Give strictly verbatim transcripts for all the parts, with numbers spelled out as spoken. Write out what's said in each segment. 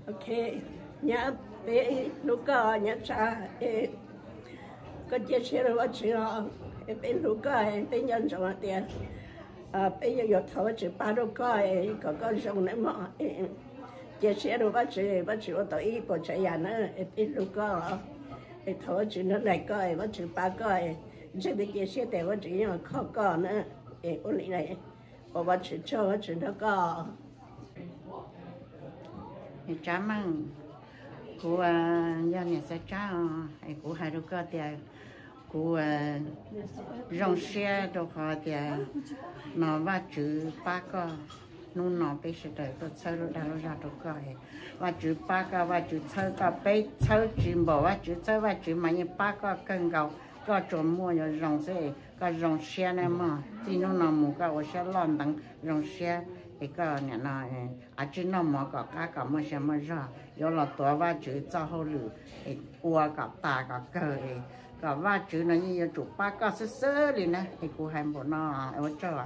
ok nhá bé lúc có nhá cha có chia sẻ rồi chị họ bé lúc có bé nhân rồi tiền à bây giờ有头只八六个个个种那么chia sẻ rồi bác sĩ bác sĩ ở tới bộ chạy nhà nó ít lúc có头只nó lại coi bác sĩ ba coi这个chia sẻ để bác sĩ nó khó có nữa ở đây này ở bác sĩ cho bác sĩ nó có chả măng của gia nhà sẽ trả của hai đứa con thì của rong xe đồ họ thì nó va chữ ba con nung nó bây giờ đời tôi chơi rồi đã ra đồ coi va chữ ba con va chữ chơi con bây chơi chữ bỏ va chữ chơi va chữ mà như ba con cần gạo có chỗ mua rồi rong xe có rong xe này mà thì nó nằm một cái ở xe lon đằng rong xe cái cái này là à chỉ nó mà có cái cái mà xem mà ra有了多va chữ cho hậu lử cái ua cái ta cái cờ cái va chữ nó như chụp ba cái sơ sơ đi nè cái cô hay bộ nó ở chỗ.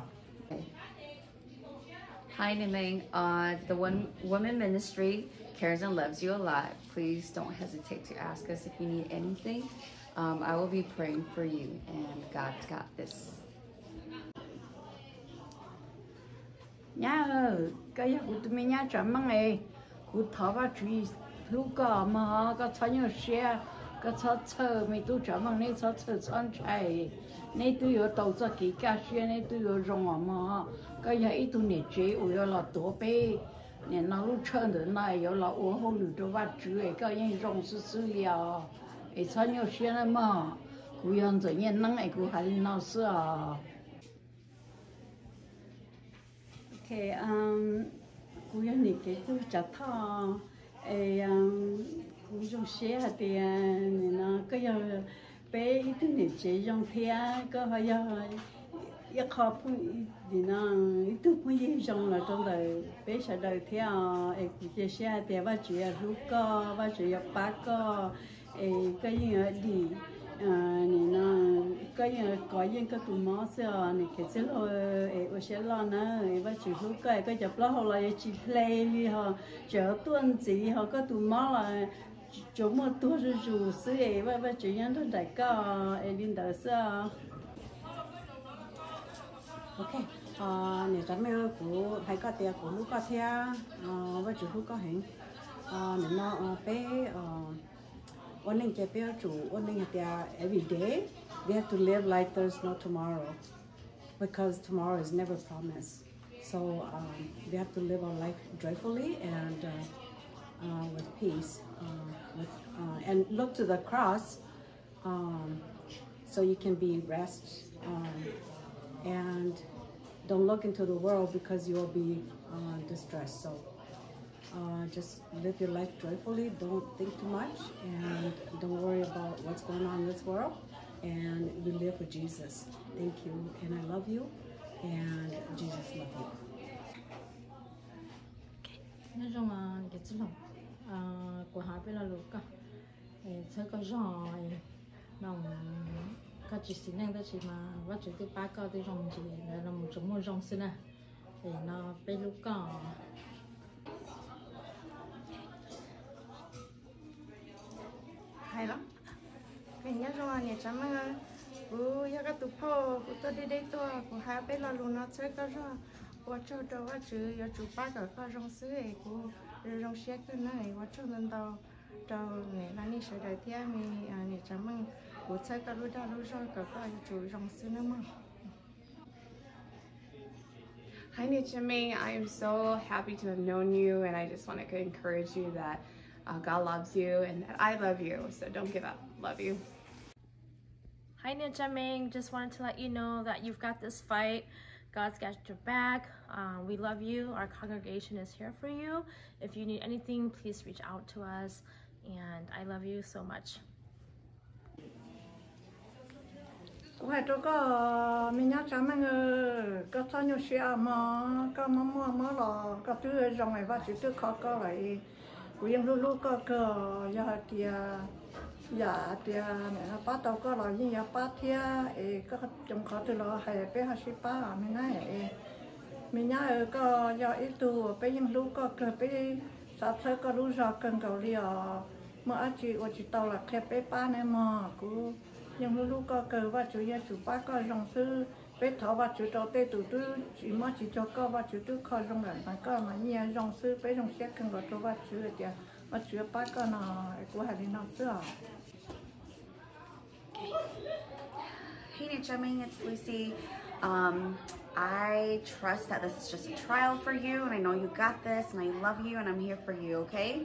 Hi, Nimeng. Uh, the one women ministry cares and loves you a lot. Please don't hesitate to ask us if you need anything. Um, I will be praying for you, and God's got this. Nhá cái gì của tụi mình nhá chọn măng này của thọ vào truy lúc có mà có cho nhiều xe có cho chờ mình tu chọn măng này cho chờ chọn chạy này tu有đầu做幾家xe này tu有用啊嘛cái gì ít tu nhẹ chế我要老多杯你那路车的那有老我后路都把猪诶个人用是是了诶cho nhiều xe了嘛của样子人能诶của还是闹事啊。Okay, um, cú yên này cái tôi chặt thọ, ấy um, cú dùng xe hạt tiền, nó cái giờ bé ít thứ này chế dùng thẻ, có hay giờ ít khó phun thì nó ít thứ phun gì dùng là trong đời bé sẽ đời thẻ, ấy cú chế xe hạt tiền và chỉ là lúc có và chỉ là ba có, ấy cái gì ở đi. À nè nó cái có những cái tụi nó sẽ nè cái chế lo ở chế lo nữa và chỉ lúc cái cái chụp lo họ là chỉ play đi họ chờ tuần gì họ có tụi nó là chỗ mà tôi rồi rồi sẽ và và chỉ nhận được đại ca ở bên đó sẽ ok à nè咱们của hai cái tiền của lúc có theo à và chỉ lúc có hình à nè nó bé one thing that people do, one thing that every day, we have to live like there's no tomorrow, because tomorrow is never promised. So um, we have to live our life joyfully and uh, uh, with peace, uh, with, uh, and look to the cross, um, so you can be rest, um, and don't look into the world because you will be uh, distressed. So. Uh, just live your life joyfully, don't think too much, and don't worry about what's going on in this world, and we live for Jesus. Thank you, and I love you, and Jesus love you. Nói chung là cái gì lòng của hai bên là lúc cả, sẽ có rồi, đồng các chị xin năng đó chị mà bắt chước tới ba cái tới rong gì, là một trong một rong xin à, thì nó bên lúc cả. Hay lắm cái nhớ rồi nè chấm ơi bố giờ cái tụi po bố tôi đi đây tôi của hai bên là luôn nó chơi cái rồi qua châu đâu qua chữ giờ chụp ba cái cái rong sứ ấy của rong xe cái này qua châu lên tàu tàu này là đi sửa đời theo mình nè chấm ơi bố chơi cái lúc đó lúc rồi cái cái chụp rong sứ nữa mà. Hi Nichiming, I am so happy to have known you, and I just want to encourage you that uh, God loves you and that I love you, so don't give up. Love you. Hi Nichiming, just wanted to let you know that you've got this fight. God's got your back. Uh, we love you. Our congregation is here for you. If you need anything, please reach out to us, and I love you so much. Qua chỗ có mình nhớ chăm anh có cho nhiều xe mà có mà mua mà là có thứ rong này và chỉ thứ khó có lại của những lúc lúc có cơ giờ thì giờ thì này nó bắt đầu có là những giờ bắt thì có trong khó từ là hay bé hay ship ba mình nói mình nhớ có giờ ít tu bé những lúc có cơ bé sao thế có lúc giờ cần cầu liều mà anh chị ở chị tàu là kẹp bé ba này mà cứ nhưng lúc lúc có cờ và chủ nhà chủ ba có rong sư bé thọ và chủ trò bé tụi tôi chỉ mới chỉ cho có và chủ tôi khó rong lại mà có mà nhà rong sư bé rong xét cần có cho và chủ thì và chủ ba có nó của hai đứa nó xưa. Hey Nicheming, it's Lucy. Um, I trust that this is just a trial for you, and I know you got this, and I love you, and I'm here for you, okay?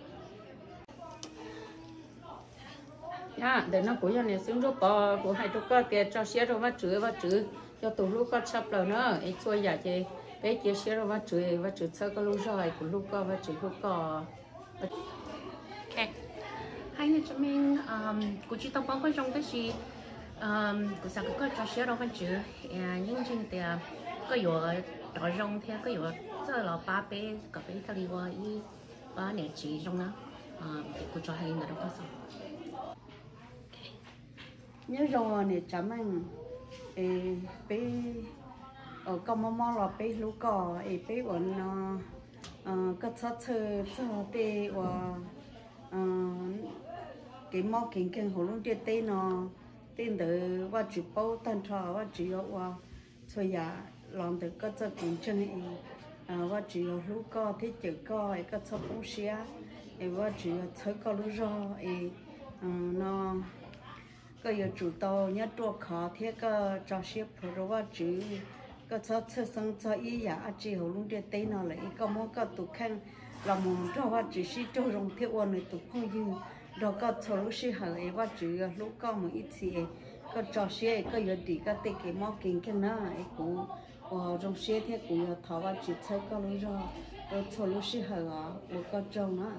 Yeah, để nó cũng như này xuống lúc bỏ của hai đứa con tiền cho xe rồi vắt chữ vắt chữ cho tụi lúc con sắp rồi nữa, ấy xui giờ chị bé chia xe rồi vắt chữ vắt chữ sơ có lúc rồi của lúc con vắt chữ lúc con. Okay. Hi Nicheming, um, cô chỉ tao bóng có trong cái gì, um, cô sao có cho xe rồi vắt chữ, nhưng trên thì có yếu đỏ rong theo có yếu rất là ba bé có bé cái gì vậy, ba nè chỉ trong đó, thì cô cho hai linh nữa đâu có sao. nhớ rồi nè chấm anh ê bé ở công mò mò là bé lú cò ê bé vẫn ờ cái sát sơ cho bé và ờ cái mò kinh kinh hồ luôn địa tây nó tên từ và chụp bao tan trò và chỉ có và thôi à làm từ cái cho kinh chân ấy và chỉ có lú cò thế chữ cò cái sát bông xía và chỉ có thấy có lú rò nó cái giờ chủ tàu nhớ tua khó thế cái trò xếp rồi và chữ cái cho chơi sang cho ý giả chỉ hồ luôn địa tây nó lại cái món cái tụ khăn là một trò và chữ sĩ trâu rồng thế ôn này tụ phong dư rồi cái cho lúc sĩ hở và chữ lúc có một ít gì cái trò xếp cái giờ đi cái tây cái món kinh cái nó ấy cũng và rồng xếp thế cũng giờ thọ và chữ chơi cái lúc rồi rồi cho lúc sĩ hở và cái trâu nó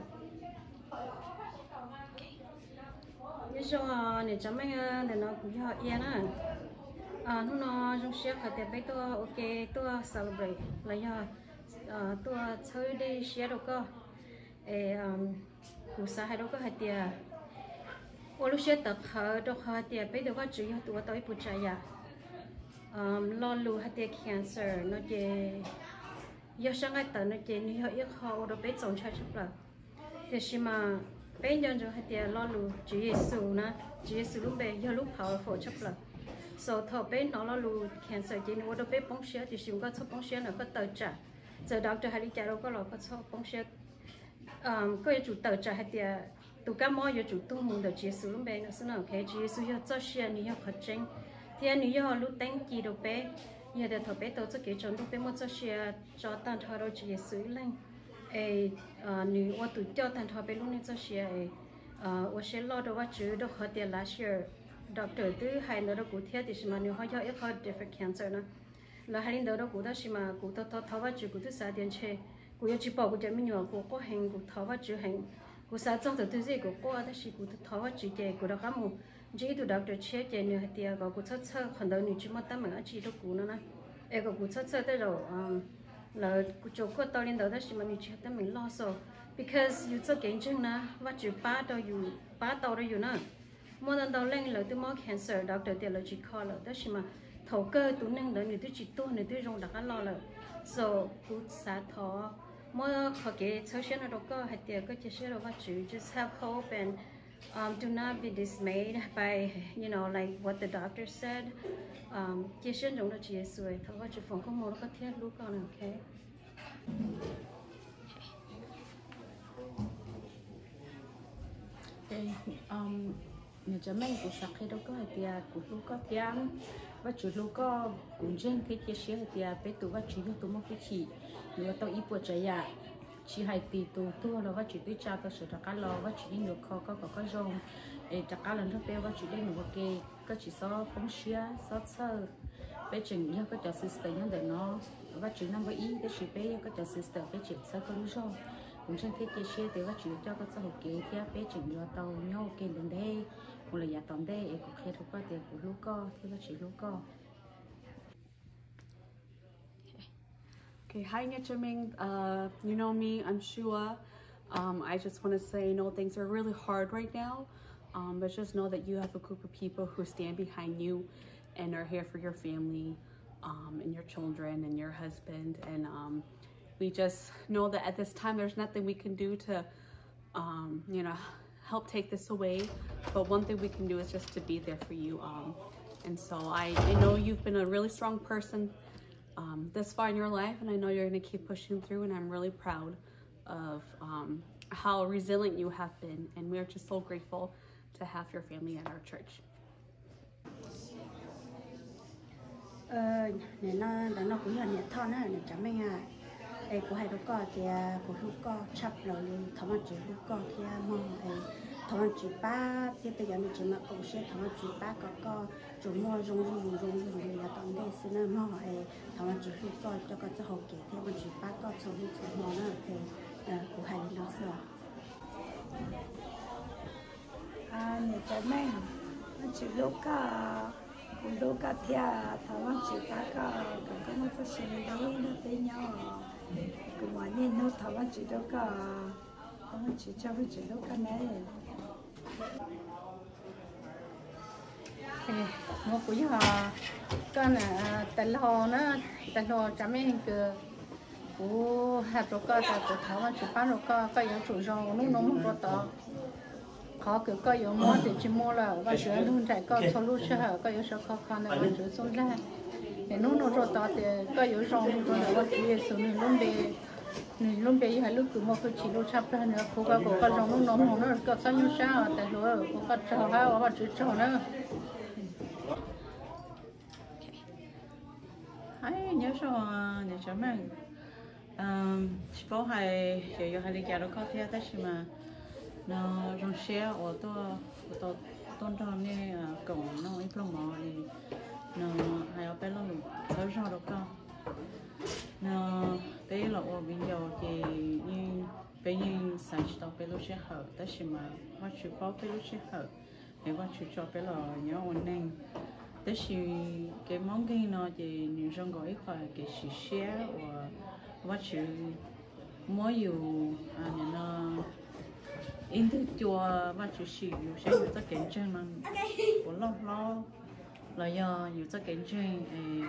như cho này chấm anh để nó cũng cho yên á à nó nó trong xe phải để bé tôi ok tôi celebrate là do à tôi chơi đi xe đâu cơ ê cũng sao hay đâu có hay tiền ô lúc xe tập hơi đâu hay tiền bé đâu có chịu tôi tới bút trái à lo lù hay tiền cancer nó chỉ giờ sáng ngày tới nó chỉ như họ ít họ đâu bé trồng trái chút là để xem mà bây giờ cho hai tia lo lù Chúa Giêsu na Chúa Giêsu lúc bé giờ lúc powerful chấp là sau thọ bé nó lo lù cancer chỉ nếu đâu bé bong xe thì chúng có số bong xe nó có tờ trả giờ doctor hay đi trả đâu có lo có số bong xe có chủ tờ trả hai tia tụ cá mò giờ chủ tu mùng được Chúa Giêsu lúc bé nó sẽ nào cái Chúa Giêsu giờ cho xe như giờ khẩn trương thì anh như giờ lúc đánh gì đâu bé giờ để thọ bé tàu cho cái chọn lúc bé một cho xe cho tan thọ đâu Chúa Giêsu lên ê nữ tôi tụi cho thành thọ bé lúc này cho xe tôi sẽ lo đâu chứ đâu họ tiền last year doctor thứ hai nữa đâu cụ thể thì mà nếu họ cho ít họ different cancer nữa là hai lần đó cụ đó mà cụ thọ thọ thọ vào chứ cụ thứ sáu tiền chơi cụ yêu chỉ bảo cụ chơi mình nhỏ cụ có hành cụ thọ vào chứ hành cụ sáu trong từ thứ gì cụ có đó là cụ thọ vào chứ chơi cụ đó cả một chỉ tụi doctor chơi chơi nhiều tiền có cụ thọ thọ còn đâu nữ chỉ mà tao mình chỉ đâu cụ nữa nè ê có cụ thọ thọ tới rồi là cụ chỗ có tao lên đầu đó là mình chỉ tao mình lo sợ because you cho kiến chứng na và chỉ ba tao you ba tao đó you na mỗi lần tao lên là tôi mắc cancer doctor tiền là chỉ khó là đó là thầu cơ tụi nên là người tôi chỉ tu người tôi dùng đặc lo là so cụ sát thọ mỗi khó cái sau khi nó đâu có hay tiền có chỉ sẽ là và chỉ just have hope and um, do not be dismayed by you know like what the doctor said um, chỉ sẽ dùng đó chỉ rồi thầu và chỉ phòng có một có thiết lúc con okay. Okay, um, nếu cho mình cũng sắp khi đâu có hay tiền cũng lúc có tiền và chủ lúc có cũng trên cái chia sẻ hay tiền bé tụi và chỉ cho tụi một cái chỉ nếu tao ít bữa chạy à chỉ hay tì tụi tụi là và chỉ tụi cha tao sửa cả lo và chỉ đi được kho có có có rong để chắc cả lần thứ bé và chỉ đi được cái có chỉ so bóng xía so sơ bé chừng nhau có cho sister nhau để nó và chỉ năm với ý để chỉ bé có cho sister bé chỉ sơ có lý do cũng trên thế chia sẻ thì và chỉ cho các xã hội kế thì bé chừng nhau tàu nhau kê đến đây một là nhà tóm đây cũng khi thuộc qua tiền của lúc co thì và chỉ lúc co. Okay, hi Nicheming. Uh, you know me, I'm Shua. Um, I just want to say, you know, things are really hard right now, um, but just know that you have a group of people who stand behind you and are here for your family, um, and your children and your husband. And um, we just know that at this time there's nothing we can do to, um, you know, help take this away. But one thing we can do is just to be there for you. Um, and so I, I know you've been a really strong person um, this far in your life, and I know you're going to keep pushing through, and I'm really proud of um, how resilient you have been, and we're just so grateful to have your family at our church. Ờ, nên nó nó cũng là nhiệt thon á, nên chẳng mấy à, ấy của hai đứa con thì của lúc con chắp rồi thằng anh chị lúc con thì mong ấy thằng anh chị ba thì bây giờ mình chỉ mặc cũng sẽ thằng anh chị ba có có chúng mua rong rong rong rong mình là tận đây xin nó mong ấy thằng anh chị lúc con cho con cho học kỹ thì anh chị ba có số lúc số mong nó thì của hai đứa nó sợ. À, nên chẳng mấy anh chị lúc con cũng đâu cả thia thằng anh chị ta cả cả cái nó phải xử lý đâu nó tới nhau cũng mà nên nó thằng anh chị đâu cả thằng anh chị cho với chị đâu cả này nó cũng như là cái này tại lo nó tại lo chả mấy hình cái của hạt rồi cái tại của thằng anh chị bán rồi cái cái yếu chủ rau nó nó mất rồi đó khó kiểu có yếu mua thì chỉ mua là và sữa luôn chạy có số lúc sữa có yếu số khó khăn là và sữa xuống ra để nó nó rồi đó thì có yếu rong rồi là và chỉ số này luôn về này luôn về hai lúc cứ mua cái chỉ lúc sắp ra nữa cố gắng có cái rong nó nóng nó nó có sao như sao tại rồi có cái trò ha và chữ trò nữa hay nhớ rồi nhớ cho mình chỉ có hai giờ hai lý do có thể thế mà nó trong xe ở tôi tôi tôn trọng này cổng nó ít lòng mò thì nó hay ở bên luôn sáu giờ đó con nó bây giờ ở bên giờ thì như bây giờ sáng sớm bên lúc xe hở thế mà bắt chước bao bên lúc xe hở để bắt chước cho bên là nhớ ổn định thế thì cái món cái nó thì nhiều trong gọi phải cái xì xe và bắt chước mỗi nhiều à nó in thức chùa và chủ sĩ nhiều sẽ nhiều tất cảnh tranh mà bốn lo lo là do nhiều tất cảnh tranh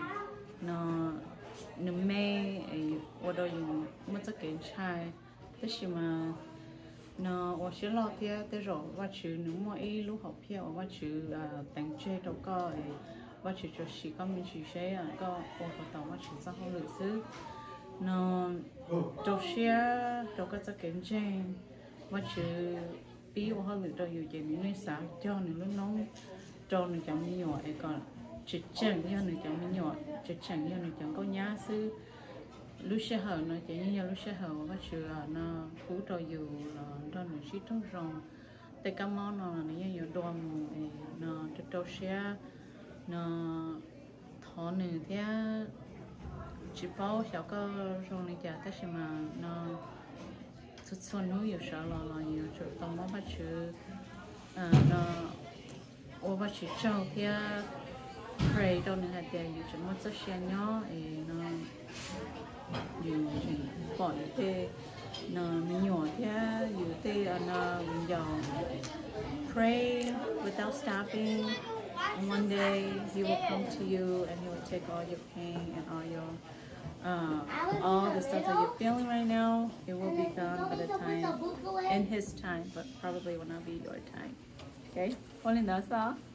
nó nó mê ở đây nhiều mất tất cảnh trai thế thì mà nó ở sẽ lo thì thế rồi và chữ nếu mà ý lúc học theo và chữ đánh chơi đâu có và chữ cho sĩ có mình chữ sẽ có ở học tàu và chữ sao không lựa xứ nó đâu sẽ đâu có tất cảnh tranh và chữ bí của họ lựa đâu nhiều chuyện nên sáng cho nên lúc nóng cho nên chẳngมีหยอดไอ้ก่อนchữ chẳng như nên chẳngมีหยอดchữ chẳng như nên chẳng có nhá sư lúc xe hở nó chỉ như lúc xe hở và chữ nó cú trò dù là đó là chỉ thông rong tại cái món nó là như nhiều đồ nó cho trâu xe nó thọ nửa thế chỉ bao sáu cái rong này chả thế mà nó xuất xuân núi nhiều sợ lo lo nhiều chỗ tông món bắt chữ nó ô bắt chữ trâu thế pray đâu nữa thì nhiều chỗ mất rất xe nhỏ nó nhiều chuyện bỏ thế nó nhỏ thế nhiều thế nó mình giàu pray without stopping and one day he will come to you and he will take all your pain and all your uh, all the stuff that you're feeling right now. It will be gone by the time in his time, but probably will not be your time. Okay, only that's all.